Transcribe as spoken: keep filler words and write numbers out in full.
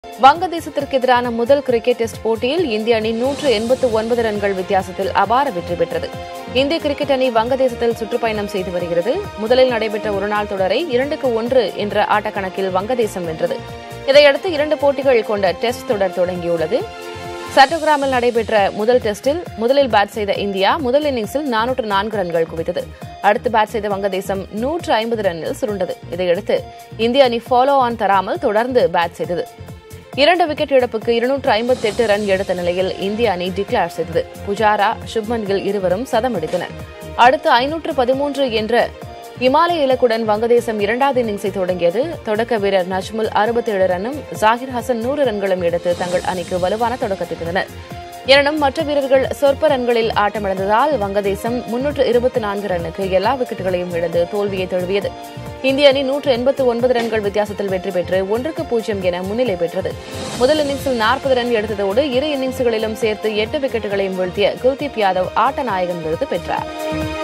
வங்கதேசத்திற்கு எதிரான முதல் cricket test போட்டியில் இந்திய அணி நூற்று எண்பத்து ஒன்பது ரன்கள் வித்தியாசத்தில் அபார வெற்றி பெற்றது. இந்திய கிரிக்கெட் அணி வங்கதேசத்தில் சுற்றுப்பயணம் செய்து வருகிறது. முதலில் நடைபெற்ற ஒருநாள் தொடரை இரண்டுக்கு ஒன்று என்ற ஆட்டக்கணக்கில் வங்கதேசம் வென்றது. இதையடுத்து இரண்டு போட்டிகள் கொண்ட டெஸ்ட் தொடர் தொடங்கியுள்ளது. சட்டோகிராமில் நடைபெற்ற முதல் டெஸ்டில் முதலில் பேட் செய்த இந்தியா முதல் இன்னிங்ஸில் நானூற்று நான்கு ரன்கள் குவித்தது. அடுத்து பேட் செய்த வங்கதேசம் நூற்று ஐம்பது ரன்னில் சுருண்டது. இதையடுத்து இந்திய அணி ஃபாலோ ஆன் தராமல் தொடர்ந்து பேட் செய்தது. இரண்டு விக்கெட் இழப்புக்கு இருநூற்று ஐம்பத்தி எட்டு ரன் எடுத்த நிலையில் இந்திய அணி டிக்ளேர் செய்தது. புஜாரா, சுப்மன் கில் இருவரும் சதம் அடித்தனர். அடுத்து ஐநூற்று பதிமூன்று என்ற இமாலய இலக்குடன் வங்கதேசம் இரண்டாவது இன்னிங்ஸை தொடங்கியது. தொடக்க வீரர் நஜ்முல் அறுபத்தேழு ரன்னும் ஜாகிர் ஹசன் நூறு ரன்களும் எடுத்து தங்கள் அணிக்கு வலுவான தொடக்கத்தை தந்தனர். எனினும் மற்ற வீரர்கள் சொற்ப ரன்களில் ஆட்டமிழந்ததால் வங்கதேசம் முன்னூற்று இருபத்தி நான்கு ரன்னுக்கு எல்லா விக்கெட்டுகளையும் இழந்து தோல்வியை தழுவியது. இந்திய அணி நூற்று எண்பத்து ஒன்பது ரன்கள் வித்தியாசத்தில் வெற்றி பெற்று ஒன்றுக்கு பூஜ்ஜியம் என முன்னிலை பெற்றது. முதல் இன்னிங்ஸில் நாற்பது ரன் எடுத்ததோடு இரு இன்னிங்ஸ்களிலும் சேர்த்து எட்டு விக்கெட்டுகளையும் வீழ்த்திய குல்தீப் யாதவ் ஆட்ட நாயகன் விருது பெற்றார்.